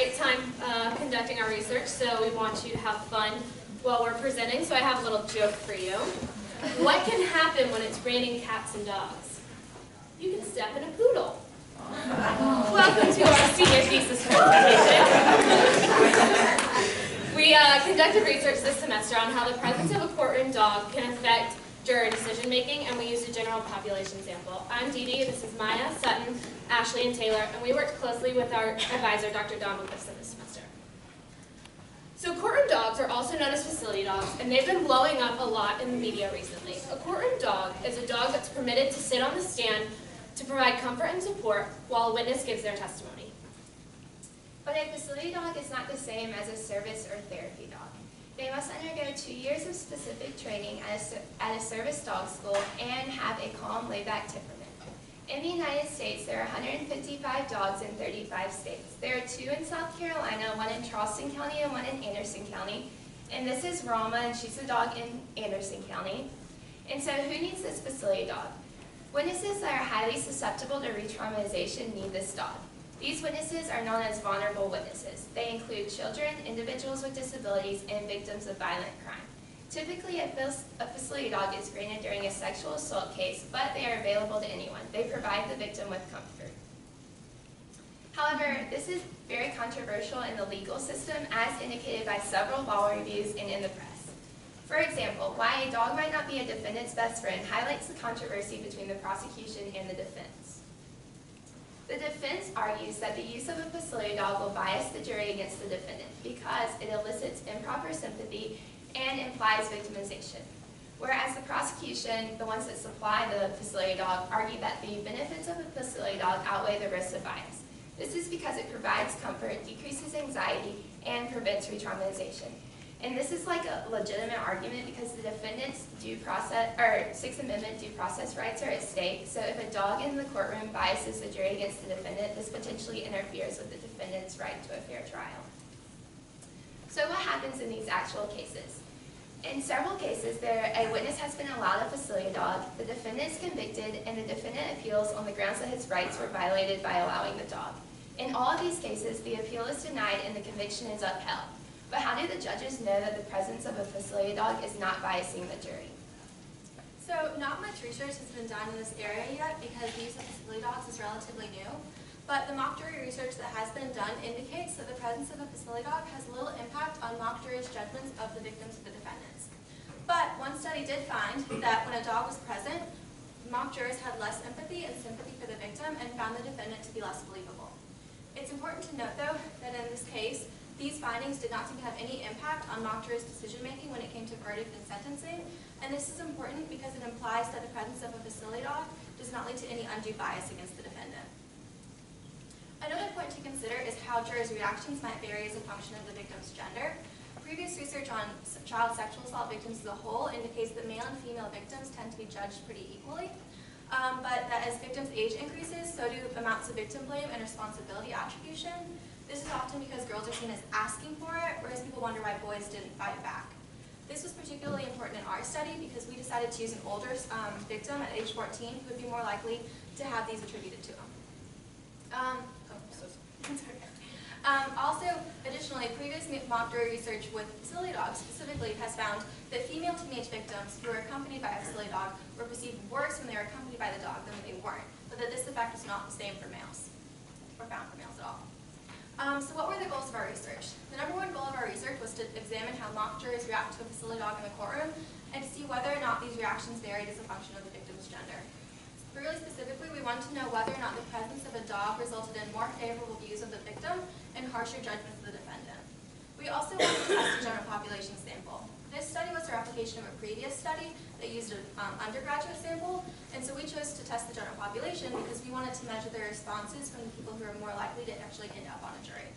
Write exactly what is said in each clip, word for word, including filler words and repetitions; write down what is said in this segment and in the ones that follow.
great time uh, conducting our research, so we want you to have fun while we're presenting. So I have a little joke for you. What can happen when it's raining cats and dogs? You can step in a poodle. Welcome to our senior thesis presentation. We uh, conducted research this semester on how the presence of a courtroom dog can affect juror decision making, and we used a general population sample. I'm Dee Dee, this is Maya, Sutton, Ashley, and Taylor, and we worked closely with our advisor, Doctor Don Gibson, this semester. So courtroom dogs are also known as facility dogs, and they've been blowing up a lot in the media recently. A courtroom dog is a dog that's permitted to sit on the stand to provide comfort and support while a witness gives their testimony. But a facility dog is not the same as a service or therapy dog. They must undergo two years of specific training at a, at a service dog school and have a calm, laid-back temperament. In the United States, there are one hundred fifty-five dogs in thirty-five states. There are two in South Carolina, one in Charleston County and one in Anderson County. And this is Rama, and she's a dog in Anderson County. And so who needs this facility dog? Witnesses that are highly susceptible to re-traumatization need this dog. These witnesses are known as vulnerable witnesses. They include children, individuals with disabilities, and victims of violent crime. Typically, a facility dog is granted during a sexual assault case, but they are available to anyone. They provide the victim with comfort. However, this is very controversial in the legal system, as indicated by several law reviews and in the press. For example, why a dog might not be a defendant's best friend highlights the controversy between the prosecution and the defense. The defense argues that the use of a facility dog will bias the jury against the defendant because it elicits improper sympathy and implies victimization. Whereas the prosecution, the ones that supply the facility dog, argue that the benefits of a facility dog outweigh the risks of bias. This is because it provides comfort, decreases anxiety, and prevents re-traumatization. And this is like a legitimate argument because the defendant's due process, or Sixth Amendment due process rights are at stake. So if a dog in the courtroom biases the jury against the defendant, this potentially interferes with the defendant's right to a fair trial. So what happens in these actual cases? In several cases, there a witness has been allowed a facility dog, the defendant is convicted, and the defendant appeals on the grounds that his rights were violated by allowing the dog. In all of these cases, the appeal is denied and the conviction is upheld. But how do the judges know that the presence of a facility dog is not biasing the jury? So not much research has been done in this area yet because the use of facility dogs is relatively new. But the mock jury research that has been done indicates that the presence of a facility dog has little impact on mock jury's judgments of the victims of the defendants. But one study did find that when a dog was present, mock jurors had less empathy and sympathy for the victim and found the defendant to be less believable. It's important to note, though, that in this case, these findings did not seem to have any impact on mock jurors' decision-making when it came to verdict and sentencing, and this is important because it implies that the presence of a facility dog does not lead to any undue bias against the defendant. Another point to consider is how jurors' reactions might vary as a function of the victim's gender. Previous research on child sexual assault victims as a whole indicates that male and female victims tend to be judged pretty equally, um, but that as victims' age increases, so do amounts of victim blame and responsibility attribution. This is often because girls are seen as asking for it, whereas people wonder why boys didn't fight back. This was particularly important in our study because we decided to use an older um, victim at age fourteen who would be more likely to have these attributed to him. Um, oh, so sorry. um, also, additionally, previous mock jury research with facility dogs specifically has found that female teenage victims who were accompanied by a facility dog were perceived worse when they were accompanied by the dog than when they weren't, but that this effect was not the same for males, or found for males at all. Um, so what were the goals of our research? The number one goal of our research was to examine how mock jurors react to a facility dog in the courtroom and to see whether or not these reactions varied as a function of the victim's gender. Really specifically, we wanted to know whether or not the presence of a dog resulted in more favorable views of the victim and harsher judgments of the defendant. We also wanted to test the general population sample. This study was a replication of a previous study that used an um, undergraduate sample, and so we chose to test the general population because we wanted to measure their responses from the people who are more likely to actually end up on a jury.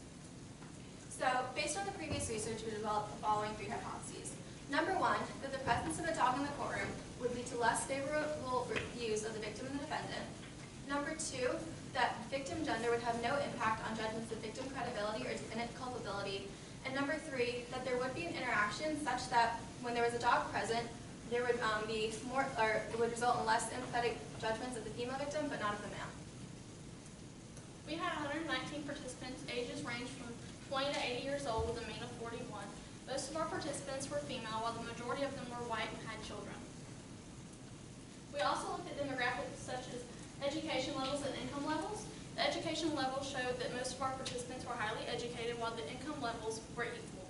So, based on the previous research, we developed the following three hypotheses. Number one, that the presence of a dog in the courtroom would lead to less favorable views of the victim and the defendant. Number two, that victim gender would have no impact on judgments of victim credibility or defendant culpability. And number three, that there would be an interaction such that when there was a dog present, there would um, be more, or it would result in less empathetic judgments of the female victim, but not of the male. We had one hundred nineteen participants, ages ranged from twenty to eighty years old with a mean of forty-one. Most of our participants were female, while the majority of them were white and had children. We also looked at demographics such as education levels and income levels. The education levels showed that most of our participants were highly educated, while the income levels were equal.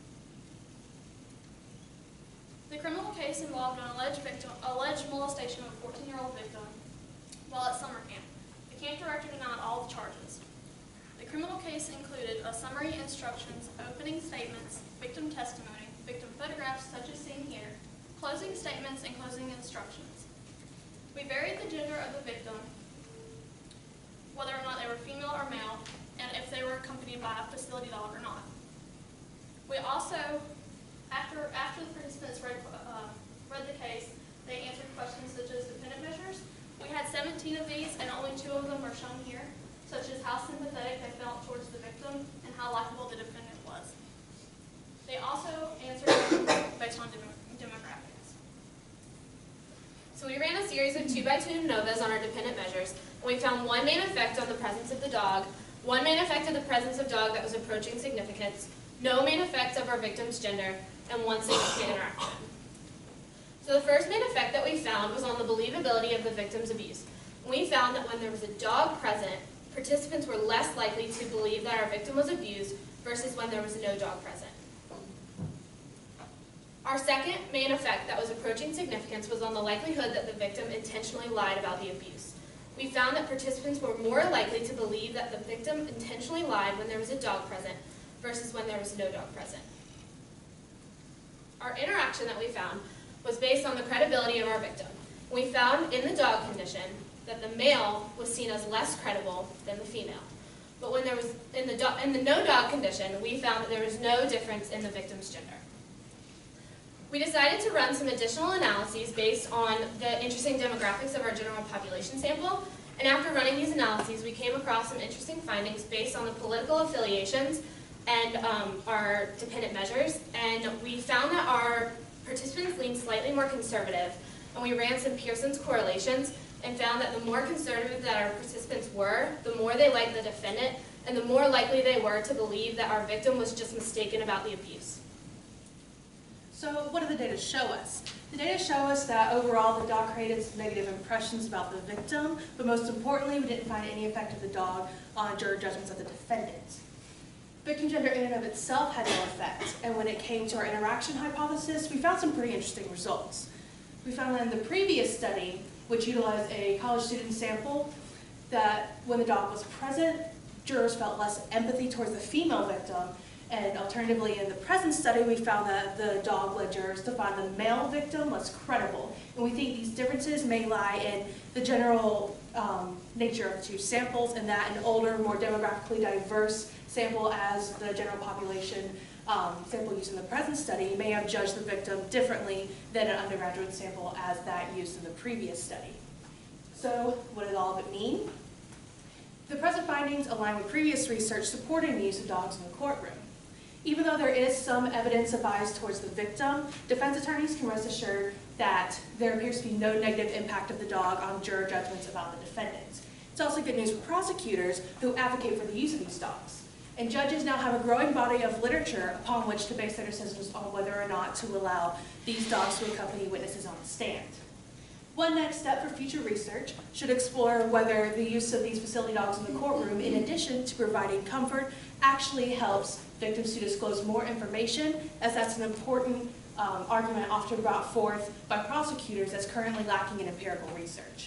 The criminal case involved an alleged victim, alleged molestation of a fourteen-year-old victim while at summer camp. The camp director denied all the charges. The criminal case included a summary instructions, opening statements, victim testimony, victim photographs such as seen here, closing statements, and closing instructions. We varied the gender of the victim, whether or not they were female or male, and if they were accompanied by a facility dog or not. We also, after, after the participants read, uh, read the case, they answered questions such as dependent measures. We had seventeen of these, and only two of them are shown here, such as how sympathetic they felt towards the victim and how likable the defendant was. They also answered based on dem demographics. So we ran a series of two by two ANOVAs on our dependent measures, and we found one main effect on the presence of the dog, one main effect of the presence of dog that was approaching significance, no main effect of our victim's gender, and one significant interaction. So the first main effect that we found was on the believability of the victim's abuse. We found that when there was a dog present, participants were less likely to believe that our victim was abused versus when there was no dog present. Our second main effect that was approaching significance was on the likelihood that the victim intentionally lied about the abuse. We found that participants were more likely to believe that the victim intentionally lied when there was a dog present versus when there was no dog present. Our interaction that we found was based on the credibility of our victim. We found in the dog condition that the male was seen as less credible than the female. But when there was, in the, do in the no dog condition, we found that there was no difference in the victim's gender. We decided to run some additional analyses based on the interesting demographics of our general population sample, and after running these analyses, we came across some interesting findings based on the political affiliations and um, our dependent measures, and we found that our participants leaned slightly more conservative, and we ran some Pearson's correlations and found that the more conservative that our participants were, the more they liked the defendant, and the more likely they were to believe that our victim was just mistaken about the abuse. So what do the data show us? The data show us that overall the dog created some negative impressions about the victim, but most importantly, we didn't find any effect of the dog on juror judgments of the defendant. Victim gender in and of itself had no effect, and when it came to our interaction hypothesis, we found some pretty interesting results. We found that in the previous study, which utilized a college student sample, that when the dog was present, jurors felt less empathy towards the female victim, and alternatively in the present study, we found that the dog led jurors to find the male victim less credible. And we think these differences may lie in the general um, nature of the two samples, and that an older, more demographically diverse sample as the general population um, sample used in the present study may have judged the victim differently than an undergraduate sample as that used in the previous study. So what does all of it mean? The present findings align with previous research supporting the use of dogs in the courtroom. Even though there is some evidence of bias towards the victim, defense attorneys can rest assured that there appears to be no negative impact of the dog on juror judgments about the defendant. It's also good news for prosecutors who advocate for the use of these dogs. And judges now have a growing body of literature upon which to base their decisions on whether or not to allow these dogs to accompany witnesses on the stand. One next step for future research should explore whether the use of these facility dogs in the courtroom, in addition to providing comfort, actually helps victims to disclose more information, as that's an important um, argument often brought forth by prosecutors that's currently lacking in empirical research.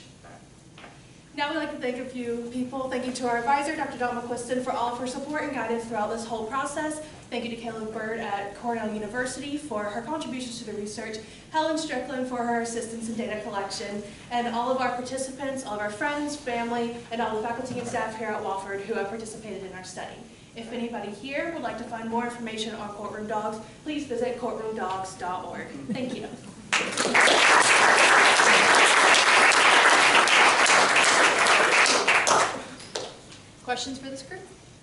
Now we'd like to thank a few people. Thank you to our advisor, Doctor Dawn McQuiston, for all of her support and guidance throughout this whole process. Thank you to Caleb Bird at Cornell University for her contributions to the research, Helen Strickland for her assistance in data collection, and all of our participants, all of our friends, family, and all the faculty and staff here at Wofford who have participated in our study. If anybody here would like to find more information on courtroom dogs, please visit courtroom dogs dot org. Thank you. Questions for this group?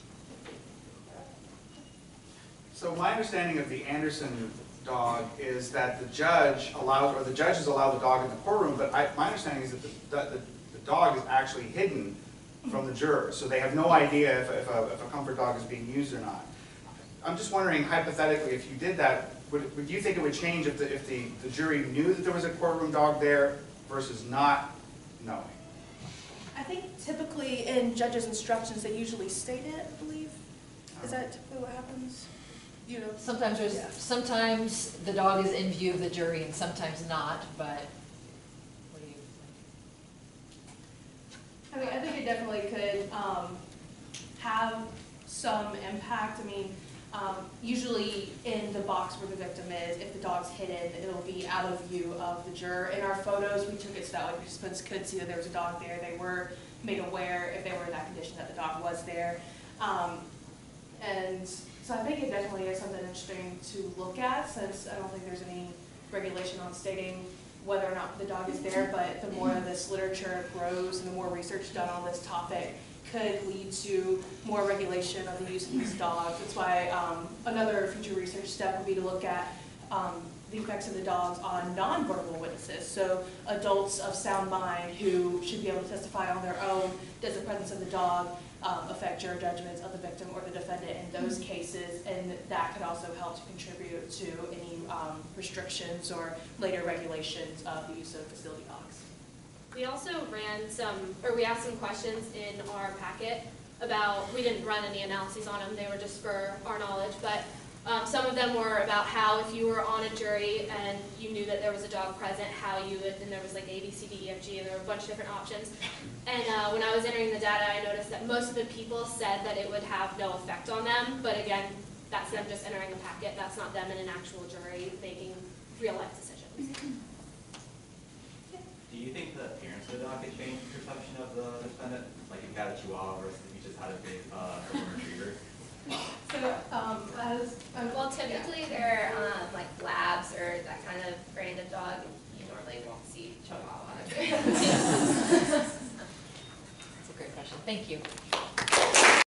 So my understanding of the Anderson dog is that the judge allows, or the judges allow the dog in the courtroom, but I, my understanding is that the, the, the dog is actually hidden from the jurors, so they have no idea if, if a, if a comfort dog is being used or not. I'm just wondering hypothetically, if you did that, would, would you think it would change if the, if the, the jury knew that there was a courtroom dog there versus not knowing? I think typically in judges' instructions, they usually state it, I believe. Is that typically what happens? You know? Sometimes there's, Yeah. sometimes the dog is in view of the jury and sometimes not, but what do you think? I mean, I think it definitely could um, have some impact. I mean, um, usually in the box where the victim is, if the dog's hidden, it'll be out of view of the juror. In our photos, we took it so that way participants could see that there was a dog there. They were made aware, if they were in that condition, that the dog was there. Um, and so I think it definitely is something interesting to look at, since I don't think there's any regulation on stating whether or not the dog is there, but the more this literature grows and the more research done on this topic could lead to more regulation of the use of these dogs. That's why um, another future research step would be to look at um, the effects of the dogs on non-verbal witnesses. So adults of sound mind who should be able to testify on their own. Does the presence of the dog um, affect juror judgments of the victim or the defendant in those cases? And that could also help to contribute to any um, restrictions or later regulations of the use of facility dogs. We also ran some, or we asked some questions in our packet about, we didn't run any analyses on them, they were just for our knowledge, but um, some of them were about how if you were on a jury and you knew that there was a dog present, how you would, and there was like A, B, C, D, E, F, G, and there were a bunch of different options. And uh, when I was entering the data, I noticed that most of the people said that it would have no effect on them, but again, that's them just entering a packet, that's not them in an actual jury making real life decisions. Do you think the appearance of the dog could change the perception of the defendant? Like if you had a Chihuahua versus if you just had a big uh, golden retriever? So um, as um, Well, typically they're um, like labs or that kind of brand of dog. You normally won't see Chihuahua. That's a great question. Thank you.